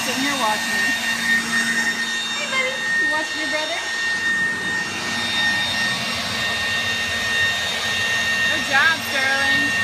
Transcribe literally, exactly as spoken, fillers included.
sitting here watching me. Hey, buddy. You watching your brother? Good job, Sterling.